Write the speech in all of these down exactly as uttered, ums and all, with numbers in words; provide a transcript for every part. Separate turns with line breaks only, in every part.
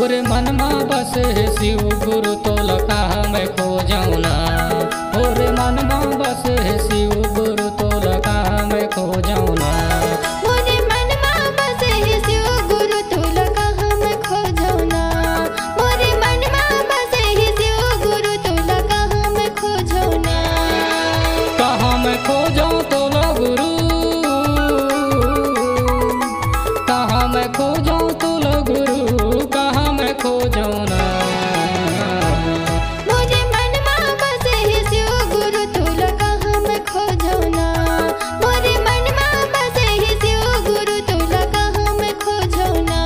मोरे मन में बसे शिव गुरु तोला कहा मैं खो जाऊँ ना। मोरे मन में बसे शिव गुरु तोला कहा मैं खो जाऊँ ना।
मोरे मन में बसे शिव गुरु तोला कहा मैं खो जाऊँ ना। मोरे मन में बसे शिव गुरु तोला कहा मैं खो जाऊँ ना।
कहाँ मैं खो जाऊँ तोला गुरु, कहाँ मैं खो जाऊँ तोला गुरु, कहाँ मैं खो जाऊँ ना।
मोरे मन में बसे शिव गुरु तोला कहा मैं खो जाऊँ ना। मोरे मन में बसे शिव गुरु तोला कहा मैं खो जाऊँ ना।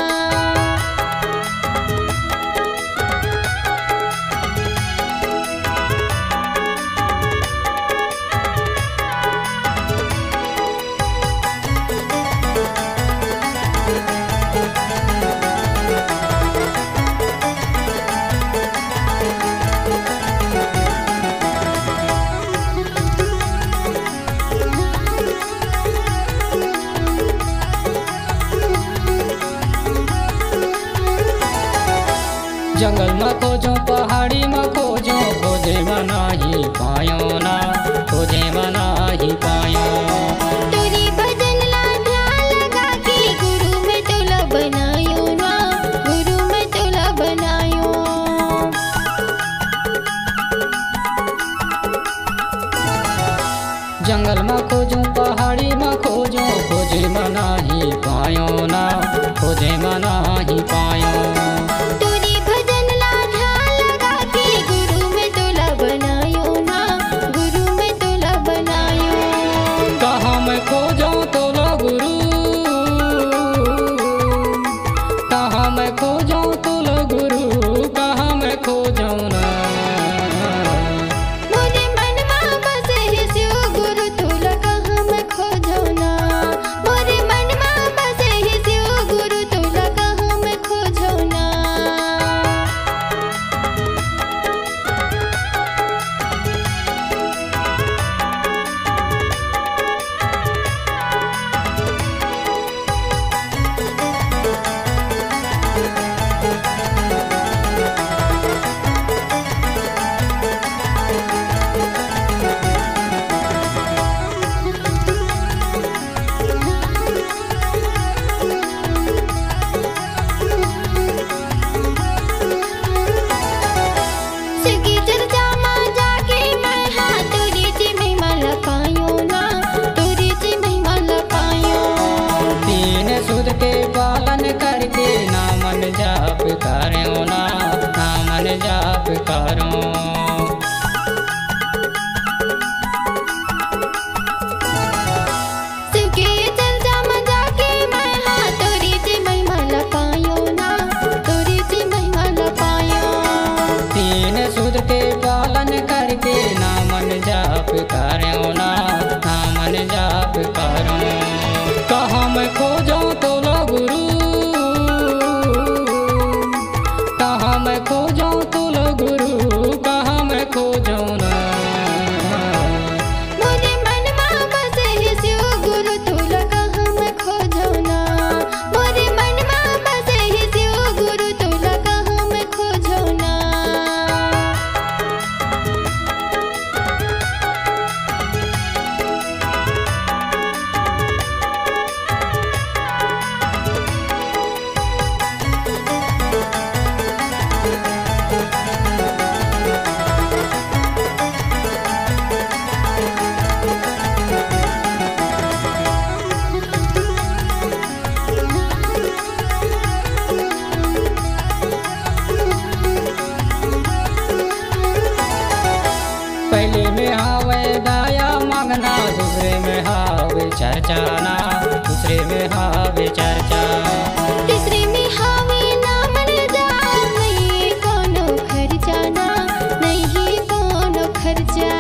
जंगल में खोजो पहाड़ी में खोजो, खोजे में नाही पायो ना, खोजे में नाही पायो।
तोरी भजन ला ध्यान लगा के गुरु में तोला बनायो ना, गुरु में तोला बनायो।
जंगल में खोजो पहाड़ी में खोजो, खोजे में नाही पायो ना, खोजे में नाही पायो।
तोरी भजन ला ध्यान लगा के गुरु में तोला बनायो ना, गुरु में तोला बनायो।
कहाँ मैं खो जाऊँ तोला गुरु, कहाँ मैं खो जाऊँ तोला गुरु, कहाँ मैं खो जाऊँ ना।
मोरे मन में बसे शिव गुरु तोला कहा मैं खो जाऊँ ना। मोरे मन में बसे शिव गुरु तोला कहा मैं खो जाऊँ ना। सगी चर्चा में जाके मैं हाँ तोरी ची महिमा लपायो ना, तोरी ची महिमा लपायो।
तीन सुध के पालन करके नामन जाप करो ना, नामन जाप करो।
सगी चर्चा में जाके मैं हाँ तोरी ची महिमा लपायो ना, तोरी ची महिमा लपायो।
तीन सुध के पालन करके नामन जाप करो ना, नामन जाप करो। कहाँ मैं खो जाऊँ तोला गुरु, कहाँ मैं खो जाऊँ तोला गुरु, कहाँ मैं खो जाऊँ ना।
मोरे मन में बसे शिव गुरु तोला कहा मैं खो जाऊँ ना। मोरे मन में बसे शिव गुरु तोला कहा मैं खो जाऊँ ना।
पहले में हावे दाया मांगना, दूसरे में हावे चर्चाना, दूसरे में हावे चर्चा।
तीसरे में हावे नामन जाप, नहीं कोनो खर्चा ना, नहीं कोनो खर्चा।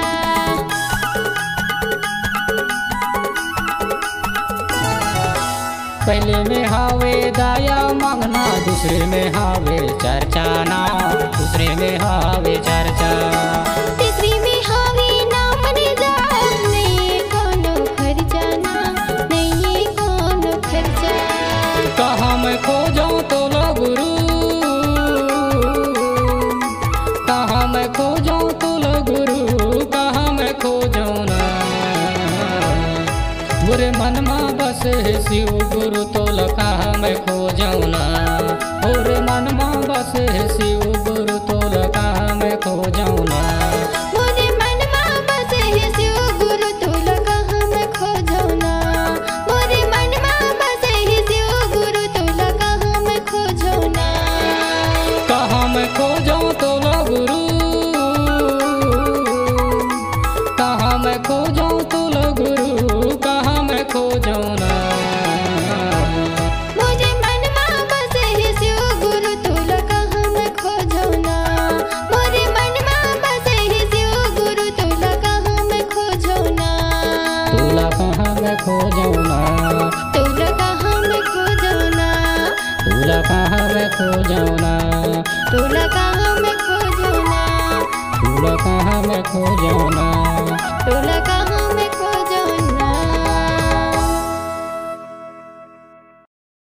पहले में हावे दाया मांगना, दूसरे में हावे चर्चाना, दूसरे में हावे चर्चा।
तीसरे में हावे नामन जाप, नहीं कोनो खर्चा ना, नहीं कोनो खर्चा।
कहाँ मैं खो जाऊँ तोला गुरु, मोरे मनमा बसे शिव गुरु तोला कहाँ मैं खोजौना। मोरे मनमा बसे शिव गुरु तोला कहाँ मैं खोजौना।
मोरे मनमा बसे शिव गुरु तोला कहाँ मैं खोजौना। मोरे मनमा बसे शिव गुरु तोला कहाँ मैं खोजौना।
कहाँ मैं खोजौं तोला गुरु, कहाँ मैं खोजौं तोला गुरु, कहाँ मैं खोजौना।
मोरे मनमा बसे शिव गुरु तोला कहाँ मैं खोजौना। मोरे मनमा बसे शिव गुरु तोला कहाँ मैं खोजौना।
तोला कहाँ मैं खोजौना।
तोला कहाँ मैं खोजौना।
तोला कहाँ मैं खोजौना।
तोला कहाँ मैं खोजौना।
तोला कहाँ मैं खोजौना।
तोला कहाँ